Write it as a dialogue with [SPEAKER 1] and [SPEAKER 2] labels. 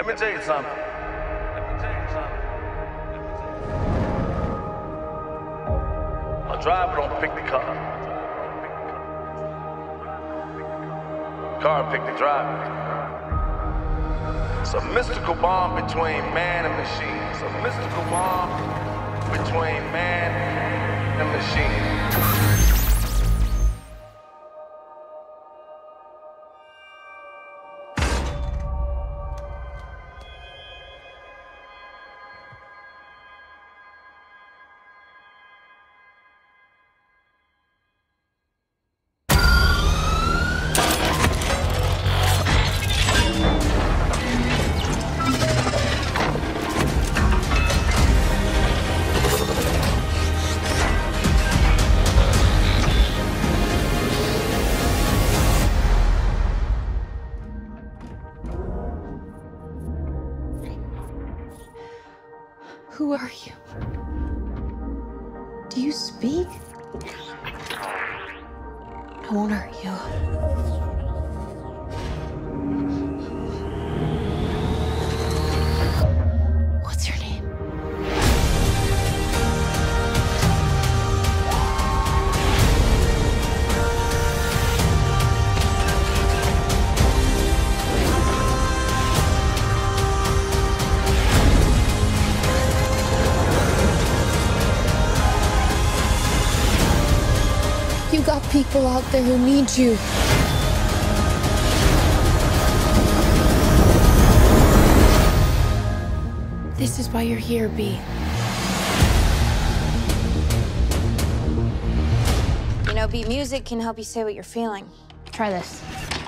[SPEAKER 1] Let me tell you something. A driver don't pick the car. Car pick the driver. It's a mystical bond between man and machine. It's a mystical bond between man and machine.
[SPEAKER 2] Who are you? Do you speak? I won't hurt you. What's your name? You got people out there who need you. This is why you're here, B.
[SPEAKER 3] You know, beat music can help you say what you're feeling.
[SPEAKER 2] Try this.